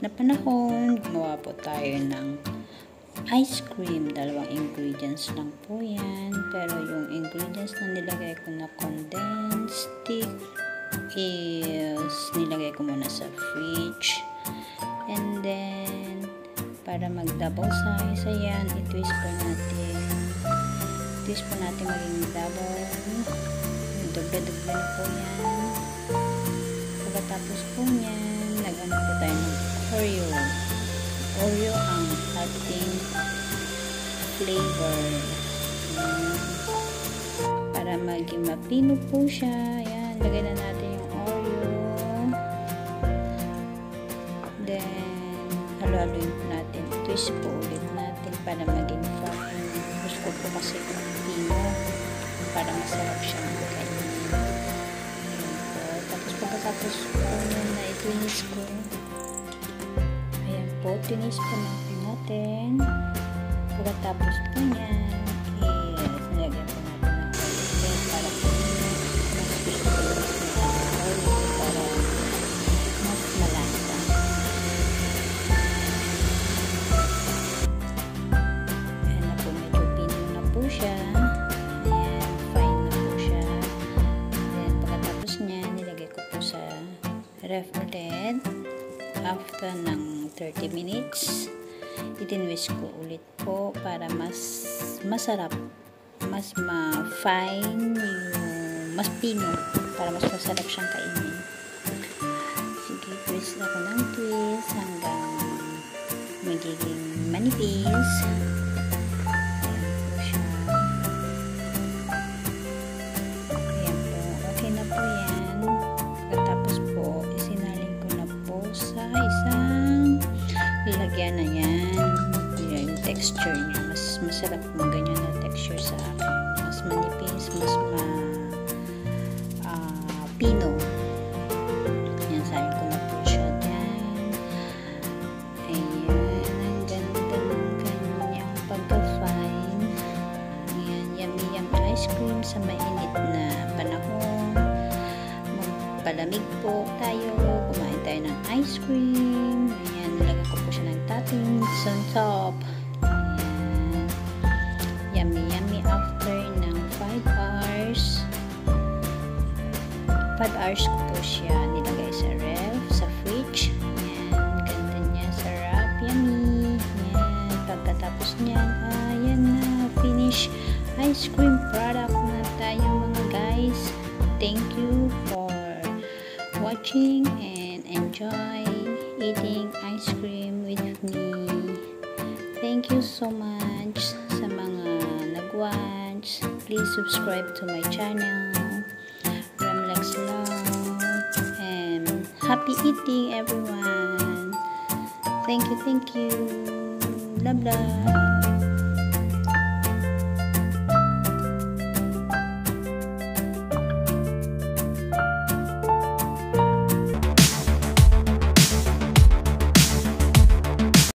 na panahon, gumawa po tayo ng ice cream. 2 ingredients lang po yan. Pero yung ingredients na nilagay ko na condensed stick is nilagay ko muna sa fridge. And then, para mag-double size, ayan, i-twist po natin. Twist po natin maging double. Dugla-dugla na po yan. Pagkatapos po yan, nag-ano po tayo ng Oreo. Oreo ang ating flavor. Para maging mapino po siya. Ayan, lagay na natin yung Oreo. Then, halo-haloin po natin. Twist po ulit natin para maging fine. Gusto ko po kasi pino para masarap siya magkainin. Ayan po. Tapos pagkatapos po na i-twist ko. Ayan po, twist po natin. Pagkatapos po niyan, nilagyan po natin ng oil para po mas gusto ko ng oil para mas malasa. Ayan na po, medyo pino na po siya. Ayan, fine na po siya. Ayan, pagkatapos niyan, nilagay ko po sa ref ulit. After ng 30 minutes, itinwist ko ulit po para mas masarap, mas ma-fine yung mas pino, para mas masarap siyang kainin. Sige, twist ako ng twist hanggang magiging manipis. Ayan po siya. Ayan po, okay na po yan. Pagkatapos po, isinalin ko na po sa isang lalagyan na yan. Yung texture niya, mas masarap kung ganyan na texture sa akin. Mas manipis, mas pino. Yan, salin ko na po siya dyan. Ayan, ang ganda ng kanyang pagka-fine. Ayan, yummy ice cream sa mainit na panahon. Magpalamig po tayo, kumain tayo ng ice cream. Ayan, nilagyan ko po siya ng toppings on top. Ayan, yummy after ng 5 hours. 5 hours ko po siya nilagay sa ref, sa fridge. Ayan, ganda niya, sarap, yummy. Ayan, pagkatapos niyan, ayan na, finish ice cream product na tayo mga guys. Thank you for watching and enjoy eating ice cream with me. Thank you so much sa mga nag-watch. Please subscribe to my channel. Remlex Love. And happy eating everyone. Thank you. Love.